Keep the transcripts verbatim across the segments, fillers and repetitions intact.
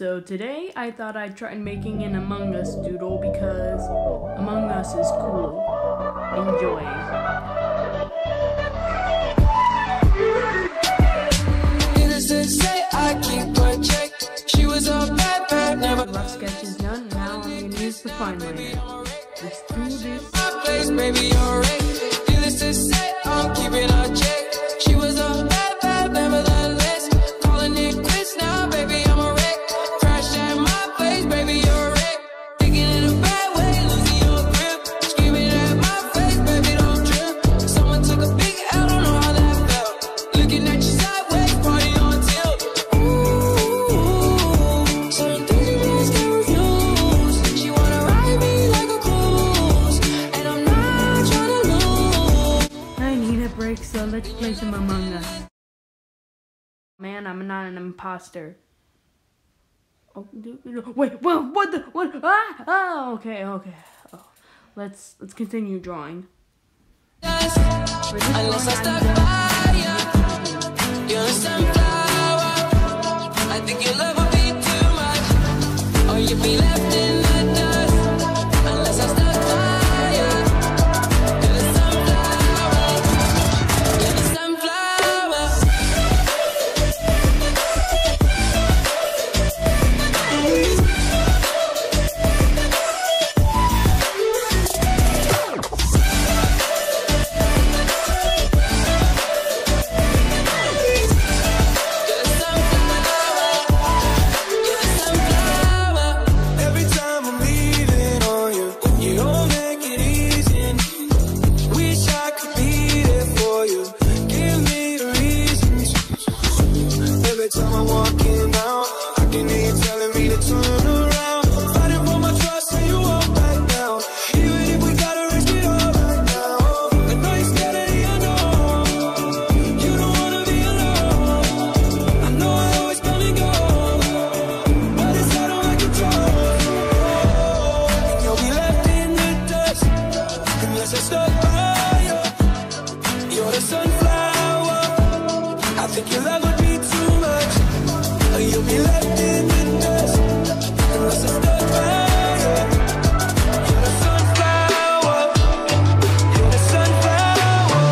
So today I thought I'd try making an Among Us doodle because Among Us is cool. Enjoy. Rough sketch is done, now I'm gonna use the fine liner. Let's do this. Baby, you're right. Needless to say, I'm keeping her check. She was a bad, bad, nevertheless. Calling it quits now, baby, I'm a wreck. Crashed at my place, baby, you're a wreck. Thinking in a bad way, losing your grip. Screaming at my face, baby, don't trip. Someone took a big L, don't know how that felt. Looking at you sideways, party on tilt. Ooh, certain things you just can't refuse. She wanna ride me like a cruise, and I'm not trying to lose. I need a break, so let's play some Among Us. Man, I'm not an imposter. Oh, wait, whoa, what the, what, ah, oh, okay, okay. Oh, let's, let's continue drawing. Unless I stuck by you, you're a sunflower. I think your love will be too much, or you'll be left in the dust. Unless I stuck by you, you're the sunflower. You're the sunflower. Every time I'm leaving on you, you don't make it easy. Wish I could be there for you. Give me the reasons. Every time I'm walking out, I can hear you telling me to turn around. Fighting for my trust and you won't back down. Even if we gotta risk it all right now. I know you're scared of the unknown. You don't wanna be alone. I know I always come and go, but it's out of my control. And you'll be left in the dust unless I stuck by you. You're the sunflower. I think your love would be too much. You'll be left in the dust unless I stuck by you. You're the sunflower. You're the sunflower.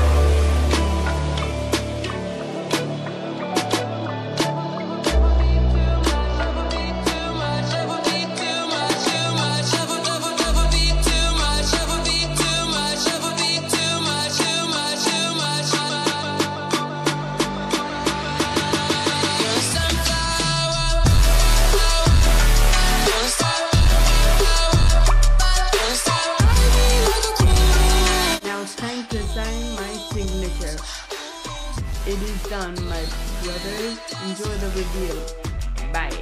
Never be too much, never be too much, too much, never, never, never be too much, never be too much, never be too much, too much, too much. You're a sunflower. You're a sunflower. Now it's time to sign my signature. It is done, my brothers. Enjoy the review. Bye.